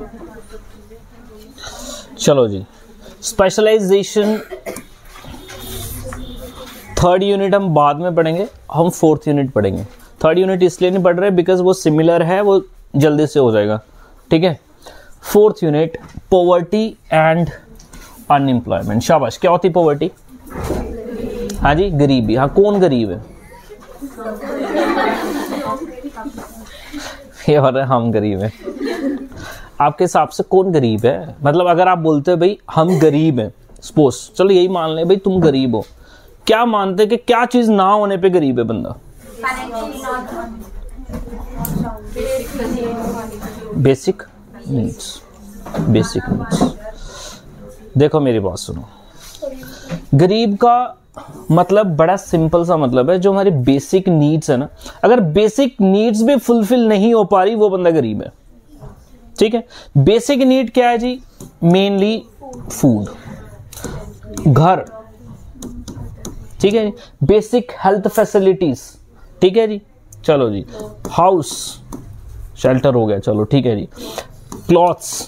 चलो जी, specialisation third unit हम बाद में पढ़ेंगे, हम फोर्थ यूनिट पढ़ेंगे। थर्ड यूनिट इसलिए नहीं पढ़ रहे बिकॉज वो सिमिलर है, वो जल्दी से हो जाएगा, ठीक है। Fourth unit poverty and unemployment. शाबाश, क्या होती पॉवर्टी? हाँ जी, गरीबी। हाँ, कौन गरीब है? ये और हम गरीब हैं। आपके हिसाब से कौन गरीब है? मतलब अगर आप बोलते हो भाई हम गरीब हैं, सपोज, चलो यही मान ले भाई तुम गरीब हो, क्या मानते कि क्या चीज ना होने पे गरीब है बंदा? Basic needs. Basic needs. देखो मेरी बात सुनो, गरीब का मतलब बड़ा सिंपल सा मतलब है, जो हमारी बेसिक नीड्स है ना, अगर बेसिक नीड्स भी फुलफिल नहीं हो पा रही वो बंदा गरीब है, ठीक है। बेसिक नीड क्या है जी? मेनली फूड, घर, ठीक है जी, बेसिक हेल्थ फैसिलिटीज, ठीक है जी, चलो जी, हाउस, शेल्टर हो गया, चलो ठीक है जी, क्लॉथ्स,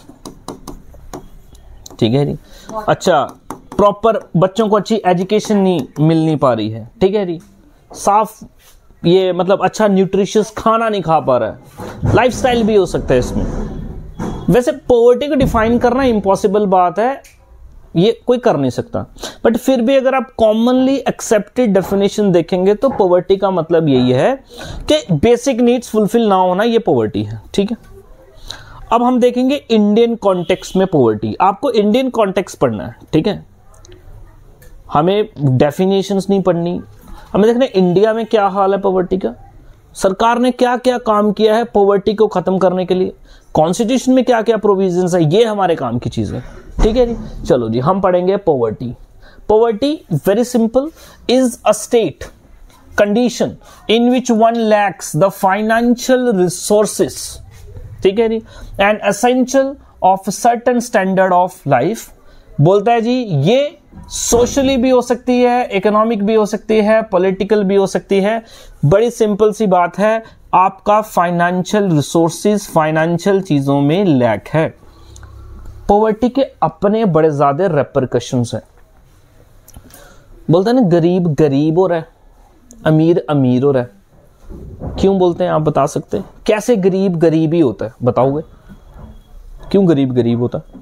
ठीक है जी, अच्छा प्रॉपर बच्चों को अच्छी एजुकेशन नहीं मिल नहीं पा रही है, ठीक है जी, साफ ये मतलब अच्छा न्यूट्रिशियस खाना नहीं खा पा रहा है, लाइफस्टाइल भी हो सकता है इसमें। वैसे पॉवर्टी को डिफाइन करना इम्पॉसिबल बात है, ये कोई कर नहीं सकता, बट फिर भी अगर आप कॉमनली एक्सेप्टेड डेफिनेशन देखेंगे तो पॉवर्टी का मतलब यही है कि बेसिक नीड्स फुलफिल ना होना, ये पॉवर्टी है, ठीक है। अब हम देखेंगे इंडियन कॉन्टेक्स्ट में पॉवर्टी। आपको इंडियन कॉन्टेक्स्ट पढ़ना है, ठीक है, हमें डेफिनेशंस नहीं पढ़नी, हमें देखना इंडिया में क्या हाल है पॉवर्टी का, सरकार ने क्या क्या काम किया है पॉवर्टी को खत्म करने के लिए, कॉन्स्टिट्यूशन में क्या क्या प्रोविजंस है, ये हमारे काम की चीज है, ठीक है जी। चलो जी, हम पढ़ेंगे poverty. Poverty very simple, is a state condition in which one lacks the financial resources, ठीक है जी, and essential of certain standard of life. बोलता है जी ये सोशली भी हो सकती है, इकोनॉमिक भी हो सकती है, पॉलिटिकल भी हो सकती है। बड़ी सिंपल सी बात है, आपका फाइनेंशियल रिसोर्सेज, फाइनेंशियल चीजों में लैक है। पॉवर्टी के अपने बड़े ज्यादा रेपरकशंस हैं। बोलते हैं ना गरीब गरीब हो रहा है, अमीर अमीर हो रहा है। क्यों बोलते हैं आप बता सकते हैं? कैसे गरीब गरीब ही होता है, बताओगे क्यों गरीब गरीब होता है?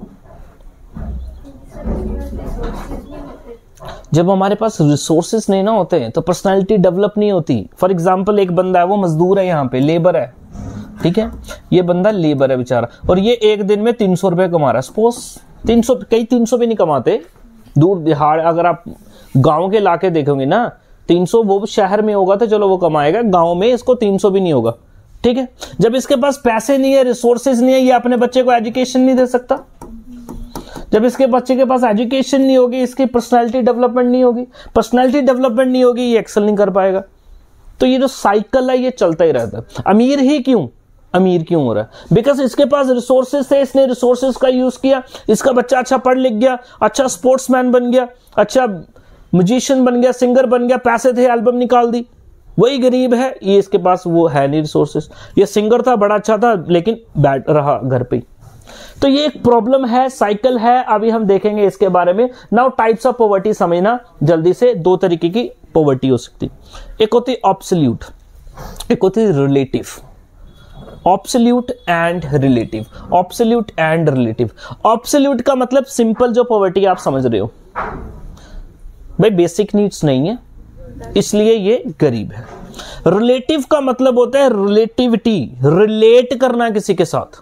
जब हमारे पास रिसोर्सेस नहीं ना होते हैं तो पर्सनालिटी डेवलप नहीं होती। फॉर एग्जांपल एक बंदा है, वो मजदूर है, यहाँ पे लेबर है, ठीक है, ये बंदा लेबर है बेचारा, और ये एक दिन में 300 रुपए कमा रहा है, सपोज 300, कई 300 भी नहीं कमाते, दूर दिहाड़ अगर आप गांव के इलाके देखोगे ना, 300 वो शहर में होगा तो चलो वो कमाएगा, गांव में इसको 300 भी नहीं होगा, ठीक है। जब इसके पास पैसे नहीं है, रिसोर्सेज नहीं है, ये अपने बच्चे को एजुकेशन नहीं दे सकता। जब इसके बच्चे के पास एजुकेशन नहीं होगी, इसकी पर्सनालिटी डेवलपमेंट नहीं होगी, पर्सनालिटी डेवलपमेंट नहीं होगी, ये एक्सेल नहीं कर पाएगा। तो ये जो साइकिल है ये चलता ही रहता है। अमीर ही क्यों अमीर क्यों हो रहा है? बिकॉज इसके पास रिसोर्सेज थे, इसने रिसोर्सेज का यूज किया, इसका बच्चा अच्छा पढ़ लिख गया, अच्छा स्पोर्ट्समैन बन गया, अच्छा म्यूजिशियन बन गया, सिंगर बन गया, पैसे थे, एल्बम निकाल दी, वही गरीब है। ये इसके पास वो है नहीं रिसोर्सेज। ये सिंगर था, बड़ा अच्छा था, लेकिन बैठ रहा घर पे। तो ये एक प्रॉब्लम है, साइकिल है, अभी हम देखेंगे इसके बारे में। नाउ टाइप्स ऑफ पॉवर्टी समझना जल्दी से। दो तरीके की पॉवर्टी हो सकती, एक होती ऑब्सोल्यूट, एक होती relative. Absolute and relative, absolute and relative. Absolute का मतलब सिंपल जो पॉवर्टी आप समझ रहे हो, भाई बेसिक नीड्स नहीं है इसलिए ये गरीब है। रिलेटिव का मतलब होता है रिलेटिविटी, रिलेट करना किसी के साथ।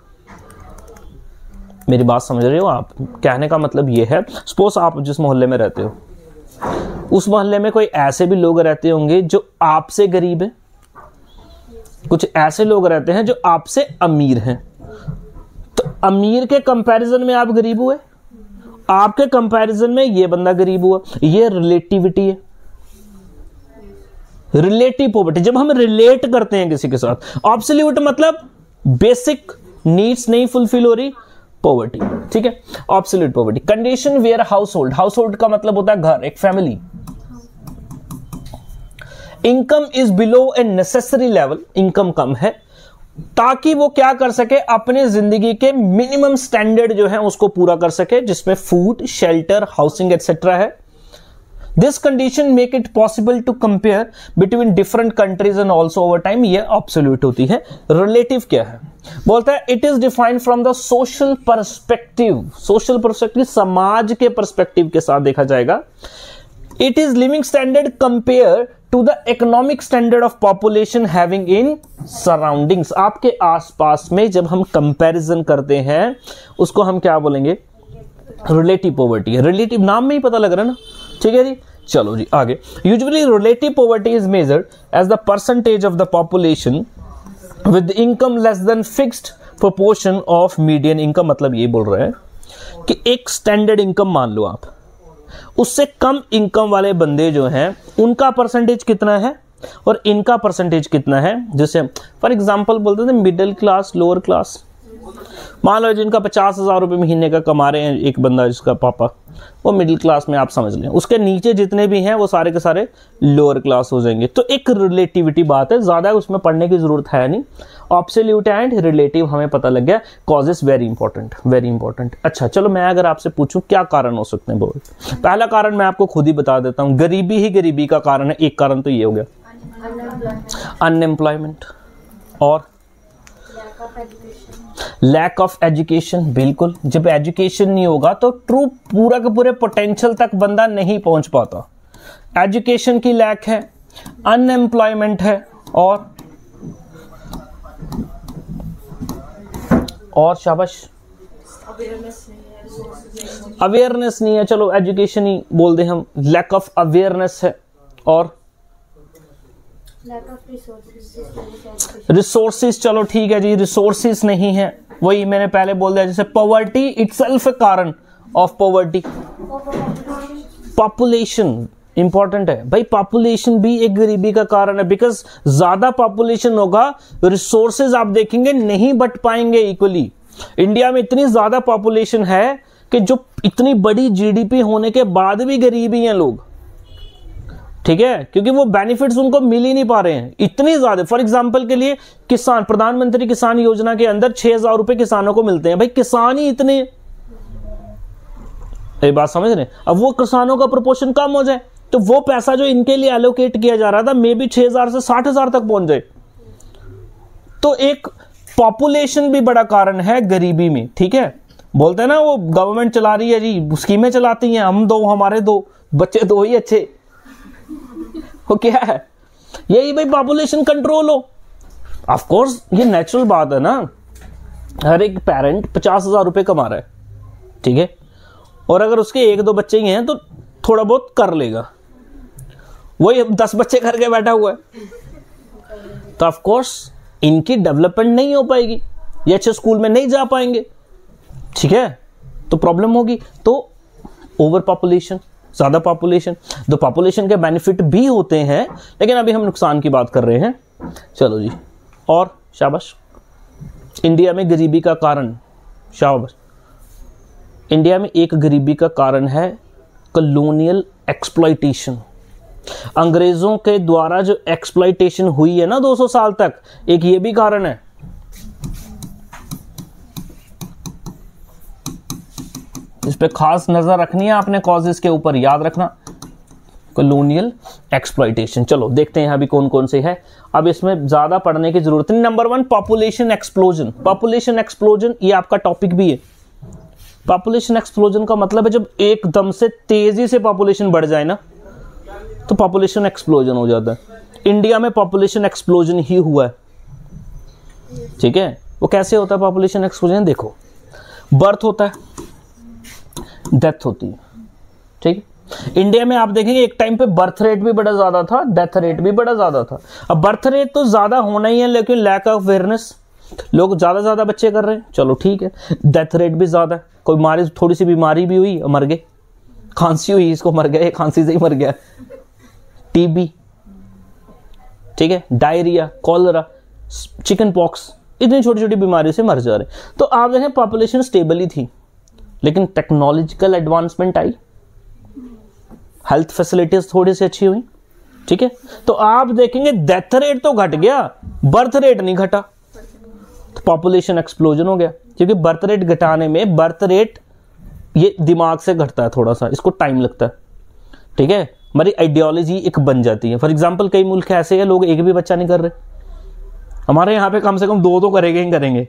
मेरी बात समझ रहे हो आप? कहने का मतलब ये है, सपोज आप जिस मोहल्ले में रहते हो, उस मोहल्ले में कोई ऐसे भी लोग रहते होंगे जो आपसे गरीब हैं, कुछ ऐसे लोग रहते हैं जो आपसे अमीर हैं। तो अमीर के कंपैरिजन में आप गरीब हुए, आपके कंपैरिजन में ये बंदा गरीब हुआ। ये रिलेटिविटी है, रिलेटिव पॉवर्टी, जब हम रिलेट करते हैं किसी के साथ। ऑब्सोल्यूट मतलब बेसिक नीड्स नहीं फुलफिल हो रही, पॉवर्टी, ठीक है। Absolute poverty. Condition where household, household का मतलब होता है घर, एक family. Income is below a necessary level, income कम है, ताकि वो क्या कर सके, अपने जिंदगी के मिनिमम स्टैंडर्ड जो है उसको पूरा कर सके, जिसमें फूड, शेल्टर, हाउसिंग एटसेट्रा है। This condition make it possible to compare between different countries and also over time. ये एब्सोल्यूट होती है। रिलेटिव क्या है, बोलता है it is defined from the social perspective. Social perspective समाज के पर्सपेक्टिव के साथ देखा जाएगा। It is living standard compare to the economic standard of population having in surroundings. आपके आसपास में जब हम कंपैरिजन करते हैं उसको हम क्या बोलेंगे, रिलेटिव पॉवर्टी है। रिलेटिव नाम में ही पता लग रहा है ना, ठीक है जी। चलो जी आगे। Usually relative poverty is measured as the percentage of the population with income less than fixed proportion of median income. मतलब ये बोल रहे हैं कि एक स्टैंडर्ड इनकम मान लो आप, उससे कम इनकम वाले बंदे जो हैं उनका परसेंटेज कितना है और इनका परसेंटेज कितना है। जैसे फॉर एग्जांपल बोलते थे मिडिल क्लास, लोअर क्लास। मान लो जिनका 50,000 रुपए महीने का कमा रहे हैं एक बंदा, जिसका पापा, वो मिडिल क्लास में आप समझ लें। उसके नीचे जितने भी हैं वो सारे के सारे लोअर क्लास हो जाएंगे। तो एक रिलेटिविटी बात है, ज्यादा उसमें पढ़ने की जरूरत है नहीं। ऑब्सोल्यूट एंड रिलेटिव हमें पता लग गया। Causes very important, very important. अच्छा चलो मैं अगर आपसे पूछूं क्या कारण हो सकते हैं, बोल। पहला कारण मैं आपको खुद ही बता देता हूं, गरीबी ही गरीबी का कारण है। एक कारण तो ये हो गया अनएम्प्लॉयमेंट और लैक ऑफ एजुकेशन। बिल्कुल, जब एजुकेशन नहीं होगा तो ट्रू पूरा के पूरे पोटेंशियल तक बंदा नहीं पहुंच पाता। एजुकेशन की लैक है, अनएम्प्लॉयमेंट है और शाबाश अवेयरनेस नहीं है। चलो एजुकेशन ही बोल दे हम, लैक ऑफ अवेयरनेस है और रिसोर्सेज। चलो ठीक है जी, रिसोर्सेज नहीं है, वही मैंने पहले बोल दिया। जैसे पॉवर्टी इटसेल्फ ए कारण ऑफ पॉवर्टी। पॉपुलेशन इंपॉर्टेंट है भाई, पॉपुलेशन भी एक गरीबी का कारण है। बिकॉज ज्यादा पॉपुलेशन होगा, रिसोर्सेज आप देखेंगे नहीं बट पाएंगे इक्वली। इंडिया में इतनी ज्यादा पॉपुलेशन है कि जो इतनी बड़ी जीडीपी होने के बाद भी गरीब ही हैं लोग, ठीक है, क्योंकि वो बेनिफिट्स उनको मिल ही नहीं पा रहे हैं इतनी ज्यादा। फॉर एग्जांपल के लिए किसान, प्रधानमंत्री किसान योजना के अंदर 6,000 रुपए किसानों को मिलते हैं। भाई किसान ही इतने, ये बात समझ रहे हैं। अब वो किसानों का प्रोपोर्शन कम हो जाए तो वो पैसा जो इनके लिए एलोकेट किया जा रहा था मे बी 6,000 से 60,000 तक पहुंच जाए। तो एक पॉपुलेशन भी बड़ा कारण है गरीबी में, ठीक है। बोलते हैं ना वो गवर्नमेंट चला रही है जी, स्कीमें चलाती हैं, हम दो हमारे दो बच्चे दो ही अच्छे, वो क्या है, यही भाई पॉपुलेशन कंट्रोल हो। ऑफ कोर्स ये नेचुरल बात है ना, हर एक पेरेंट 50,000 रुपए कमा रहा है, ठीक है, और अगर उसके एक दो बच्चे ही हैं तो थोड़ा बहुत कर लेगा, वही 10 बच्चे करके बैठा हुआ है तो ऑफ कोर्स इनकी डेवलपमेंट नहीं हो पाएगी, ये अच्छे स्कूल में नहीं जा पाएंगे, ठीक है, तो प्रॉब्लम होगी। तो ओवर पॉपुलेशन, ज्यादा पॉपुलेशन, तो पॉपुलेशन के बेनिफिट भी होते हैं, लेकिन अभी हम नुकसान की बात कर रहे हैं। चलो जी, और शाबाश, इंडिया में गरीबी का कारण, शाबाश, इंडिया में एक गरीबी का कारण है कॉलोनियल एक्सप्लॉइटेशन। अंग्रेजों के द्वारा जो एक्सप्लॉइटेशन हुई है ना 200 साल तक, एक ये भी कारण है। इस पे खास नजर रखनी है आपने, कॉजेस के ऊपर याद रखना, कॉलोनियल एक्सप्लॉइटेशन। चलो देखते हैं अभी कौन कौन से है, अब इसमें ज्यादा पढ़ने की जरूरत नहीं। Number 1 population explosion. Population explosion ये आपका टॉपिक भी है। पॉपुलेशन एक्सप्लोजन का मतलब है जब एकदम से तेजी से पॉपुलेशन बढ़ जाए ना तो पॉपुलेशन एक्सप्लोजन हो जाता है। इंडिया में पॉपुलेशन एक्सप्लोजन ही हुआ है, ठीक है। वो कैसे होता है पॉपुलेशन एक्सप्लोजन? देखो, बर्थ होता है, डेथ होती है, ठीक है। इंडिया में आप देखेंगे एक टाइम पे बर्थ रेट भी बड़ा ज्यादा था, डेथ रेट भी बड़ा ज्यादा था। अब बर्थ रेट तो ज्यादा होना ही है, लेकिन लैक ऑफ अवेयरनेस, लोग ज्यादा बच्चे कर रहे हैं, चलो ठीक है। डेथ रेट भी ज्यादा है, कोई मारी थोड़ी सी बीमारी भी हुई मर गए, खांसी हुई इसको मर गया, खांसी से ही मर गया, टीबी, ठीक है, डायरिया, कॉलरा, चिकन पॉक्स, इतनी छोटी छोटी बीमारियों से मर जा रहे। तो आप देखें पॉपुलेशन स्टेबल ही थी, लेकिन टेक्नोलॉजिकल एडवांसमेंट आई, हेल्थ फैसिलिटीज थोड़ी सी अच्छी हुई, ठीक है, तो आप देखेंगे डेथ रेट तो घट गया, बर्थ रेट नहीं घटा। तो पॉपुलेशन एक्सप्लोजन हो गया, क्योंकि बर्थ रेट घटाने में, बर्थ रेट ये दिमाग से घटता है थोड़ा सा, इसको टाइम लगता है, ठीक है। हमारी आइडियोलॉजी एक बन जाती है। फॉर एग्जांपल कई मुल्क ऐसे हैं लोग एक भी बच्चा नहीं कर रहे, हमारे यहाँ पे कम से कम 2 तो करेंगे ही करेंगे।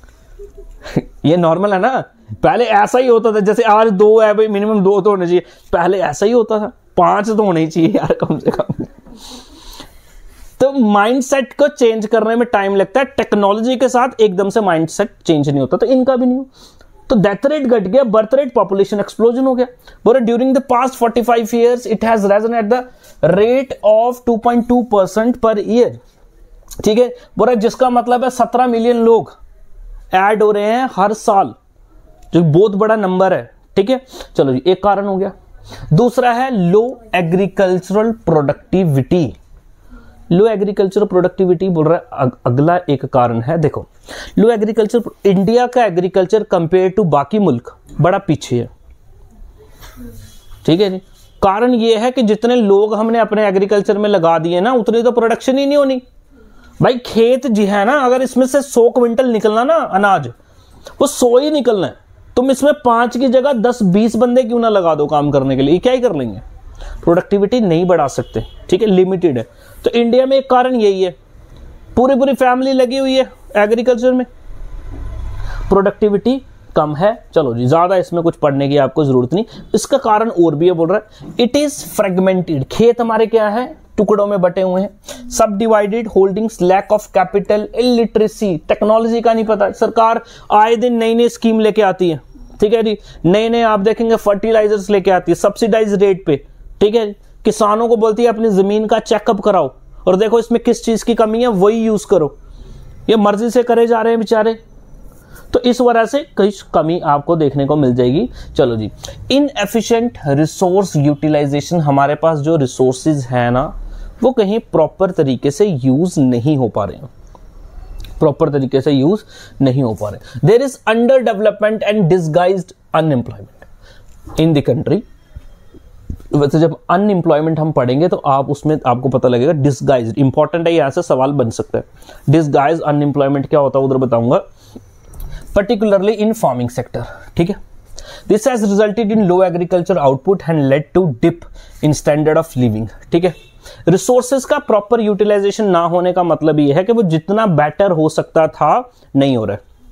ये नॉर्मल है ना, पहले ऐसा ही होता था, जैसे आज 2 है भाई, मिनिमम 2 तो होने चाहिए, पहले ऐसा ही होता था, 5 तो होने ही चाहिए यार कम से कम। तो माइंडसेट को चेंज करने में टाइम लगता है, टेक्नोलॉजी के साथ एकदम से माइंडसेट चेंज नहीं होता, तो इनका भी नहीं हो। तो डेथ रेट घट गया, बर्थ रेट, पॉपुलेशन एक्सप्लोजन हो गया। बोले during the past 45 years it has risen at the rate of 2.2% per year, ठीक है। बोले जिसका मतलब है 17 मिलियन लोग ऐड हो रहे हैं हर साल, जो बहुत बड़ा नंबर है, ठीक है। चलो जी, एक कारण हो गया। दूसरा है low agricultural productivity. Low agricultural productivity बोल रहा है अगला एक कारण है। देखो लो एग्रीकल्चर, इंडिया का एग्रीकल्चर कंपेयर टू बाकी मुल्क बड़ा पीछे है, ठीक है जी। कारण यह है कि जितने लोग हमने अपने एग्रीकल्चर में लगा दिए ना, उतनी तो प्रोडक्शन ही नहीं होनी भाई। खेत जी है ना, अगर इसमें से 100 क्विंटल निकलना ना अनाज, वो 100 ही निकलना है। तुम इसमें 5 की जगह 10-20 बंदे क्यों ना लगा दो काम करने के लिए, क्या ही कर लेंगे, प्रोडक्टिविटी नहीं बढ़ा सकते, ठीक है, लिमिटेड है। तो इंडिया में एक कारण यही है, पूरी फैमिली लगी हुई है एग्रीकल्चर में, प्रोडक्टिविटी कम है। चलो जी, ज्यादा इसमें कुछ पढ़ने की आपको जरूरत नहीं। इसका कारण और भी है, बोल रहा है इट इज फ्रेगमेंटेड। खेत हमारे क्या है, टुकड़ों में बटे हुए हैं, सब divided holdings, lack of capital, illiteracy, technology का नहीं पता। सरकार आए दिन नई नई स्कीम लेके आती है, ठीक है जी। नए नए आप देखेंगे फर्टिलाइजर्स लेके आती है सब्सिडाइज रेट पे, ठीक है। किसानों को बोलती है अपनी जमीन का चेकअप कराओ और देखो इसमें किस चीज की कमी है, वही यूज करो। ये मर्जी से करे जा रहे हैं बेचारे, तो इस वजह से कई कमी आपको देखने को मिल जाएगी। चलो जी, इनएफिशिएंट रिसोर्स यूटिलाइजेशन, हमारे पास जो रिसोर्सेज है ना, वो कहीं प्रॉपर तरीके से यूज नहीं हो पा रहे हैं, प्रॉपर तरीके से यूज नहीं हो पा रहे। There is under development and disguised unemployment in the country. वैसे जब अनएम्प्लॉयमेंट हम पढ़ेंगे तो आप उसमें आपको पता लगेगा, डिसगाइज्ड इंपॉर्टेंट है, यहां से सवाल बन सकता है। डिसगाइज्ड अनएम्प्लॉयमेंट क्या होता है उधर बताऊंगा, particularly in farming sector, ठीक है। This has resulted in low agriculture output and led to dip in standard of living, ठीक है। रिसोर्सेज का प्रॉपर यूटिलाइजेशन ना होने का मतलब यह है कि वो जितना बेटर हो सकता था नहीं हो रहा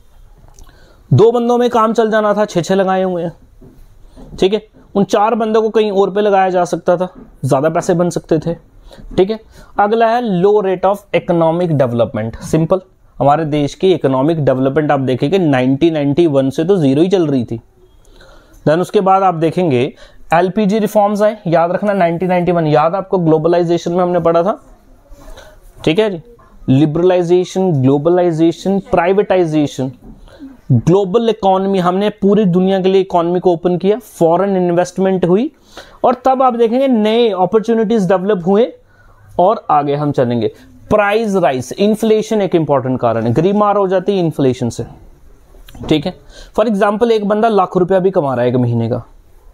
है। 2 बंदों में काम चल जाना था, 6 लगाए हुए हैं, ठीक है। उन 4 बंदों को कहीं और पे लगाया जा सकता था, ज्यादा पैसे बन सकते थे, ठीक है। अगला है low rate of economic development. Simple, हमारे देश की इकोनॉमिक डेवलपमेंट आप देखेंगे 1991 से तो 0 ही चल रही थी। देन उसके बाद आप देखेंगे एलपीजी रिफॉर्म्स आए, याद रखना 1991, याद आपको ग्लोबलाइजेशन में हमने पढ़ा था, ठीक है जी। Liberalisation, globalisation, privatisation, global economy, हमने पूरी दुनिया के लिए इकोनॉमी को ओपन किया, फॉरेन इन्वेस्टमेंट हुई, और तब आप देखेंगे नए अपॉर्चुनिटीज डेवलप हुए और आगे हम चलेंगे। प्राइस राइज, इन्फ्लेशन एक इंपॉर्टेंट कारण है, गरीब मार हो जाती है इन्फ्लेशन से, ठीक है। फॉर एग्जांपल एक बंदा ₹1,00,000 भी कमा रहा है एक महीने का,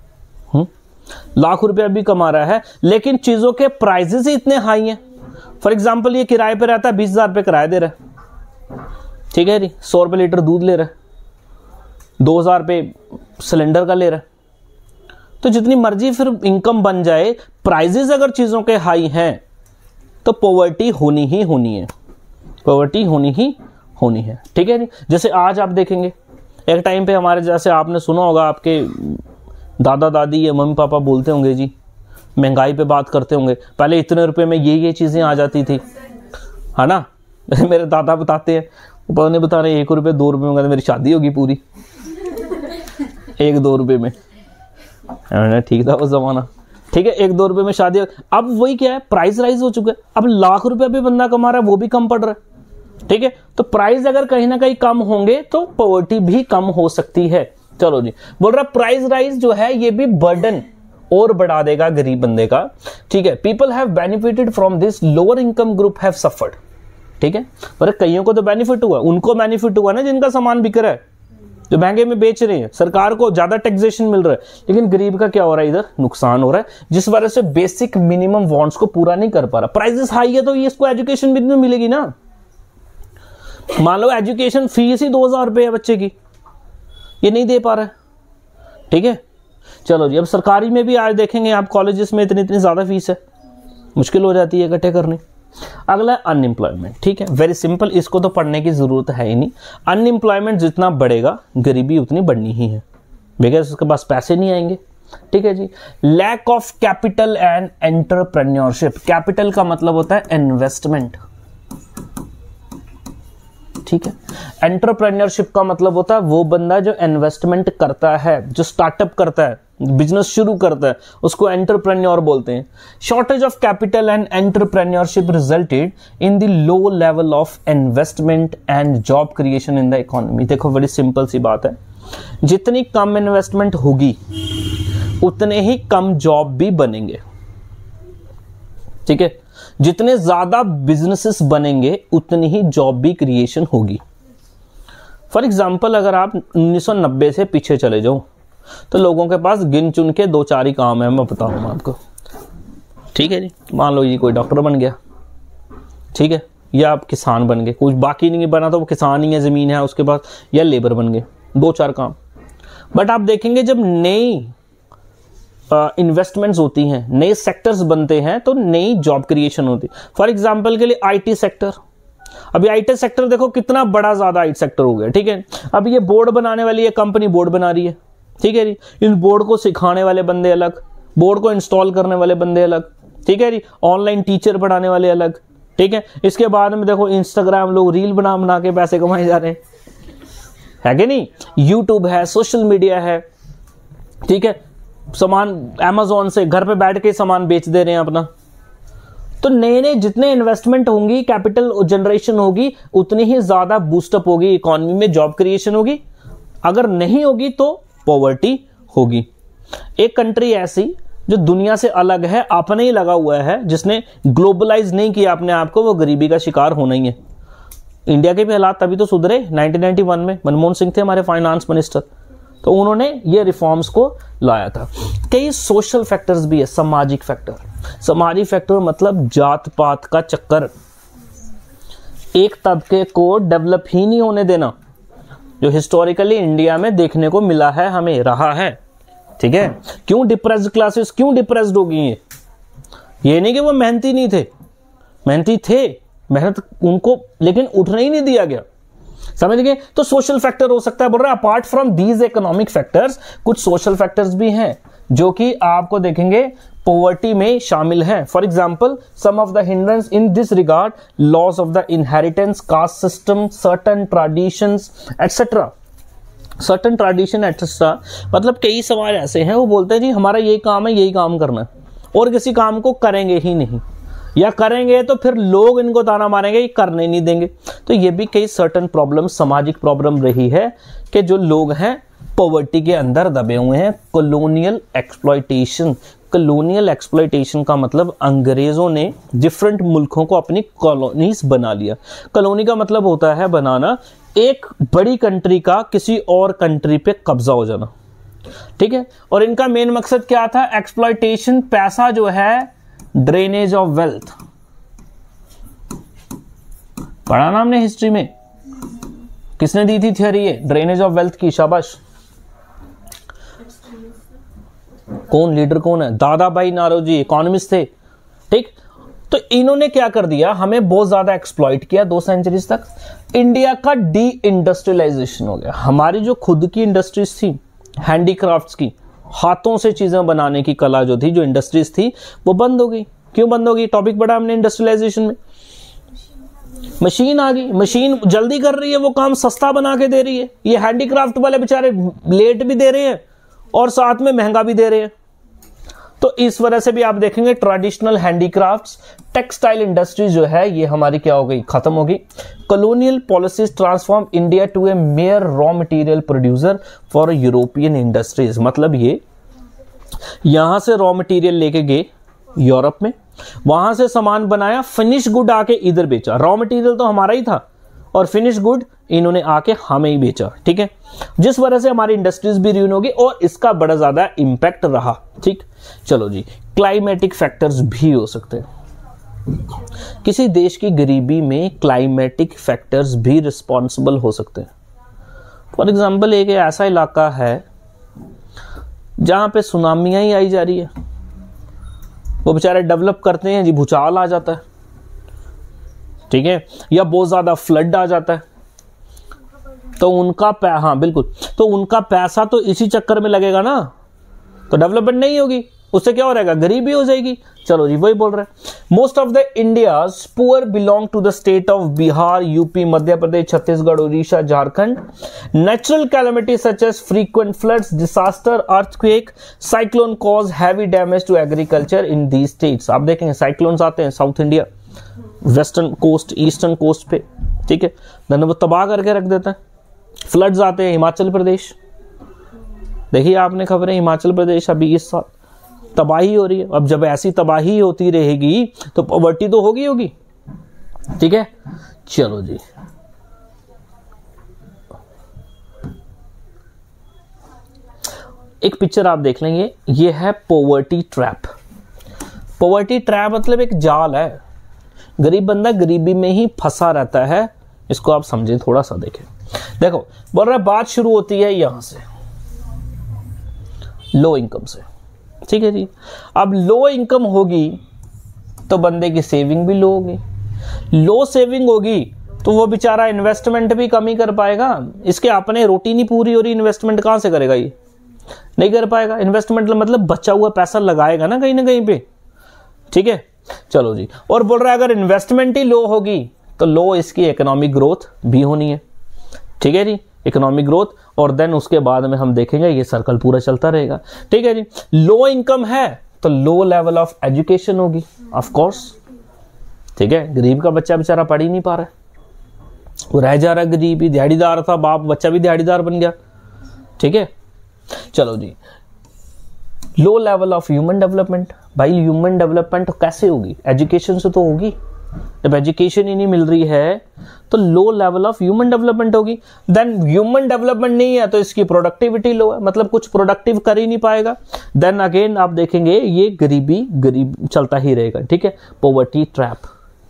₹1,00,000 भी कमा रहा है, लेकिन चीजों के प्राइसेस ही इतने हाई हैं। फॉर एग्जांपल ये किराए पे रहता है, 20,000 पे किराया दे रहा है, ठीक है जी। 100 रुपए लीटर दूध ले रहा है, 2,000 पे सिलेंडर का ले रहा है। तो जितनी मर्जी फिर इनकम बन जाए, प्राइसेस अगर चीजों के हाई हैं तो पॉवर्टी होनी ही होनी है, पॉवर्टी होनी ही होनी है, ठीक है जी। जैसे आज आप देखेंगे एक टाइम पे हमारे, जैसे आपने सुना होगा, आपके दादा दादी या मम्मी पापा बोलते होंगे जी, महंगाई पे बात करते होंगे, पहले इतने रुपए में ये चीजें आ जाती थी, है ना। जैसे मेरे दादा बताते हैं, वो पता नहीं बता रहे ₹1 ₹2 में मेरी शादी होगी पूरी, ₹1-2 में, ठीक था वो जमाना, ठीक है। ₹1-2 में शादी। अब वही क्या है, प्राइस राइज हो चुका है, अब ₹1,00,000 भी बंदा कमा रहा है, वो भी कम पड़ रहा है, ठीक है। तो प्राइस अगर कहीं ना कहीं कम होंगे तो पॉवर्टी भी कम हो सकती है। चलो जी, बोल रहा प्राइस राइज जो है ये भी बर्डन और बढ़ा देगा गरीब बंदे का, ठीक है। People have benefited from this, lower income group have suffered, ठीक है। पर कईयों को तो बेनिफिट हुआ, उनको बेनिफिट हुआ ना जिनका सामान बिक रहा है, जो महंगे में बेच रहे हैं, सरकार को ज्यादा टैक्सेशन मिल रहा है, लेकिन गरीब का क्या हो रहा है, इधर नुकसान हो रहा है, जिस वजह से बेसिक मिनिमम वांट्स को पूरा नहीं कर पा रहा। प्राइसेस हाई है तो ये इसको एजुकेशन भी नहीं मिलेगी ना। मान लो एजुकेशन फीस ही 2000 रुपये है बच्चे की, ये नहीं दे पा रहा है, ठीक है। चलो जी, अब सरकारी में भी आज देखेंगे आप कॉलेजेस में इतनी ज्यादा फीस है, मुश्किल हो जाती है इकट्ठे करनी। अगला अनएम्प्लॉयमेंट, ठीक है, वेरी सिंपल, इसको तो पढ़ने की जरूरत है ही नहीं। अनएम्प्लॉयमेंट जितना बढ़ेगा गरीबी उतनी बढ़नी ही है, बिकॉज उसके पास पैसे नहीं आएंगे, ठीक है जी। Lack of capital and entrepreneurship, capital का मतलब होता है इन्वेस्टमेंट, ठीक है। एंटरप्रेन्योरशिप का मतलब होता है वो बंदा जो इन्वेस्टमेंट करता है, जो स्टार्टअप करता है, बिजनेस शुरू करता है, उसको एंटरप्रेन्योर बोलते हैं। Shortage of capital and entrepreneurship resulted in the low level of investment and job creation in the economy. देखो बड़ी सिंपल सी बात है, जितनी कम इन्वेस्टमेंट होगी उतने ही कम जॉब भी बनेंगे, ठीक है। जितने ज्यादा बिजनेसेस बनेंगे उतनी ही जॉब भी क्रिएशन होगी। फॉर एग्जाम्पल अगर आप 1990 से पीछे चले जाओ तो लोगों के पास गिन चुन के 2-4 ही काम है, मैं बताऊंगा आपको, ठीक है जी। मान लो ये कोई डॉक्टर बन गया, ठीक है, या आप किसान बन गए, कुछ बाकी नहीं बना तो वो किसान ही है, जमीन है उसके पास, या लेबर बन गए, 2-4 काम। बट आप देखेंगे जब नई इन्वेस्टमेंट्स होती हैं, नए सेक्टर्स बनते हैं तो नई जॉब क्रिएशन होती है। फॉर एग्जांपल के लिए आईटी सेक्टर, अभी आईटी सेक्टर देखो कितना बड़ा ज्यादा आईटी सेक्टर हो गया, ठीक है। अब ये बोर्ड बनाने वाली है कंपनी, बोर्ड बना रही है, ठीक है जी। इन बोर्ड को सिखाने वाले बंदे अलग, बोर्ड को इंस्टॉल करने वाले बंदे अलग, ठीक है जी। ऑनलाइन टीचर पढ़ाने वाले अलग, ठीक है। इसके बाद में देखो इंस्टाग्राम, लोग रील बना बना के पैसे कमाए जा रहे हैं, है कि नहीं। यूट्यूब है, सोशल मीडिया है, ठीक है। सामान अमेज़न से घर पे बैठ के सामान बेच दे रहे हैं अपना। तो नए नए जितने इन्वेस्टमेंट होंगी, कैपिटल जनरेशन होगी, उतनी ही ज्यादा बूस्टअप होगी इकोनॉमी में, जॉब क्रिएशन होगी। अगर नहीं होगी तो पॉवर्टी होगी। एक कंट्री ऐसी जो दुनिया से अलग है, अपने ही लगा हुआ है, जिसने ग्लोबलाइज नहीं किया अपने आप को, वो गरीबी का शिकार होना ही है। इंडिया के भी हालात तभी तो सुधरे 1991 में, मनमोहन सिंह थे हमारे फाइनेंस मिनिस्टर, तो उन्होंने ये रिफॉर्म्स को लाया था। कई सोशल फैक्टर्स भी है, सामाजिक फैक्टर। सामाजिक फैक्टर मतलब जात पात का चक्कर, एक तबके को डेवलप ही नहीं होने देना, जो हिस्टोरिकली इंडिया में देखने को मिला है, हमें रहा है, ठीक है। क्यों डिप्रेस्ड क्लासेस क्यों डिप्रेस्ड हो गई है? ये नहीं कि वो मेहनती नहीं थे, मेहनती थे, मेहनत उनको, लेकिन उठने ही नहीं दिया गया, समझ गए। तो सोशल फैक्टर हो सकता है, बोल रहा है apart from these economic factors कुछ सोशल फैक्टर्स भी हैं जो कि आपको देखेंगे पॉवर्टी में शामिल हैं। For example some of the hindrance in this regard, loss of the inheritance, caste system, certain traditions etcetera. Certain tradition etcetera मतलब कई समाज ऐसे हैं वो बोलते हैं जी हमारा यही काम है, यही काम करना है, और किसी काम को करेंगे ही नहीं, या करेंगे तो फिर लोग इनको ताना मारेंगे, ये करने नहीं देंगे। तो ये भी कई सर्टेन प्रॉब्लम, सामाजिक प्रॉब्लम रही है कि जो लोग हैं पॉवर्टी के अंदर दबे हुए हैं। कॉलोनियल एक्सप्लॉयटेशन, कॉलोनियल एक्सप्लॉयटेशन का मतलब अंग्रेजों ने डिफरेंट मुल्कों को अपनी कॉलोनीज बना लिया। कॉलोनी का मतलब होता है बनाना, एक बड़ी कंट्री का किसी और कंट्री पे कब्जा हो जाना, ठीक है। और इनका मेन मकसद क्या था? एक्सप्लॉयटेशन, पैसा जो है, ड्रेनेज ऑफ वेल्थ, पढ़ा ना हमने हिस्ट्री में, किसने दी थी थियरी ये ड्रेनेज ऑफ वेल्थ की? शाबाश। कौन लीडर कौन है? दादा भाई नारोजी, इकोनॉमिस्ट थे, ठीक। तो इन्होंने क्या कर दिया, हमें बहुत ज्यादा एक्सप्लॉइट किया 2 सेंचुरीज तक। इंडिया का डी इंडस्ट्रियलाइजेशन हो गया। हमारी जो खुद की इंडस्ट्रीज थी, हैंडीक्राफ्ट्स की, हाथों से चीजें बनाने की कला जो थी, जो इंडस्ट्रीज थी, वो बंद हो गई। क्यों बंद हो गई? टॉपिक पढ़ा हमने इंडस्ट्रियलाइजेशन में। मशीन आ गई, मशीन जल्दी कर रही है, वो काम सस्ता बना के दे रही है। ये हैंडीक्राफ्ट वाले बेचारे लेट भी दे रहे हैं और साथ में महंगा भी दे रहे हैं। तो इस वजह से भी आप देखेंगे ट्रेडिशनल हैंडीक्राफ्ट्स, टेक्सटाइल इंडस्ट्री जो है ये हमारी क्या हो गई? खत्म हो गई। Colonial policies transform India to a mere raw material producer for European industries. मतलब ये यहां से रॉ मटेरियल लेके गए यूरोप में, वहां से सामान बनाया, फिनिश गुड आके इधर बेचा। रॉ मटेरियल तो हमारा ही था और फिनिश गुड इन्होंने आके हमें ही बेचा, ठीक है। जिस वजह से हमारी इंडस्ट्रीज भी र्यून होगी और इसका बड़ा ज्यादा इंपैक्ट रहा, ठीक। चलो जी, क्लाइमेटिक फैक्टर्स भी हो सकते हैं, किसी देश की गरीबी में क्लाइमेटिक फैक्टर्स भी रिस्पॉन्सिबल हो सकते हैं। फॉर एग्जाम्पल एक ऐसा इलाका है जहां पे सुनामियां ही आई जा रही है, वो बेचारे डेवलप करते हैं जी, भूचाल आ जाता है, ठीक है, या बहुत ज्यादा फ्लड आ जाता है, तो उनका हाँ बिल्कुल, तो उनका पैसा तो इसी चक्कर में लगेगा ना, तो डेवलपमेंट नहीं होगी, उससे क्या हो रहेगा, गरीबी हो जाएगी। चलो जी वही बोल रहे हैं। Most of the India's poor belong to the state of Bihar, UP, Madhya Pradesh, Chhattisgarh, Orissa, Jharkhand. Natural calamity such as frequent floods, disaster, earthquake, cyclone cause heavy damage to agriculture in these states. आप देखेंगे साइक्लोन्स आते हैं south India, western coast, eastern coast पे, ठीक है, धन वो तबाह करके रख देता है। फ्लड्स आते हैं हिमाचल प्रदेश, देखिए आपने खबरें, हिमाचल प्रदेश अभी इस साल तबाही हो रही है। अब जब ऐसी तबाही होती रहेगी तो पॉवर्टी तो होगी, ठीक है। चलो जी, एक पिक्चर आप देख लेंगे, ये है पॉवर्टी ट्रैप। पॉवर्टी ट्रैप मतलब एक जाल है, गरीब बंदा गरीबी में ही फंसा रहता है, इसको आप समझें, थोड़ा सा देखें। देखो बोल रहा है, बात शुरू होती है यहां से, लो इनकम से, ठीक है जी। अब लो इनकम होगी तो बंदे की सेविंग भी लो होगी, लो सेविंग होगी तो वो बेचारा इन्वेस्टमेंट भी कम ही कर पाएगा। इसके अपने रोटी नहीं पूरी हो रही, इन्वेस्टमेंट कहां से करेगा, ये नहीं कर पाएगा। इन्वेस्टमेंट मतलब बचा हुआ पैसा लगाएगा ना कहीं पे, ठीक है। चलो जी, और बोल रहा है अगर इन्वेस्टमेंट ही लो होगी तो लो इसकी इकोनॉमिक ग्रोथ भी होनी है, ठीक है जी, इकोनॉमिक ग्रोथ, और देन उसके बाद में हम देखेंगे ये सर्कल पूरा चलता रहेगा, ठीक है जी। लो इनकम है तो लो लेवल ऑफ एजुकेशन होगी, ऑफ कोर्स, ठीक है। गरीब का बच्चा बेचारा पढ़ ही नहीं पा रहा है, वो रह जा रहा है गरीब ही, दिहाड़ीदार था बाप, बच्चा भी दिहाड़ीदार बन गया, ठीक है। चलो जी, low level of human development. भाई ह्यूमन डेवलपमेंट कैसे होगी, एजुकेशन से तो होगी। जब एजुकेशन ही नहीं मिल रही है तो low level of human development होगी। देन ह्यूमन डेवलपमेंट नहीं है तो इसकी प्रोडक्टिविटी लो है, मतलब कुछ प्रोडक्टिव कर ही नहीं पाएगा। देन अगेन आप देखेंगे ये गरीब चलता ही रहेगा, ठीक है। Poverty trap.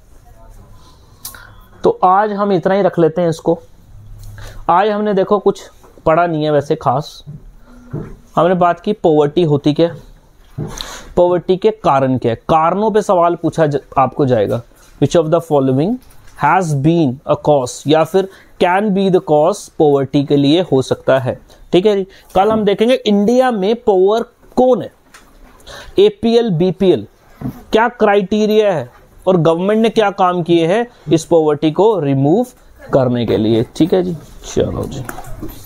तो आज हम इतना ही रख लेते हैं इसको। आज हमने देखो कुछ पढ़ा नहीं है वैसे खास, हमने बात की पॉवर्टी होती क्या, पॉवर्टी के कारण क्या है, कारणों पे सवाल पूछा आपको जाएगा। Which of the following has been a cause, या फिर can be the cause poverty के लिए हो सकता है, ठीक है। कल हम देखेंगे इंडिया में पॉवर कौन है, एपीएल बीपीएल, क्या क्राइटेरिया है और गवर्नमेंट ने क्या काम किए हैं इस पॉवर्टी को रिमूव करने के लिए, ठीक है जी। चलो जी।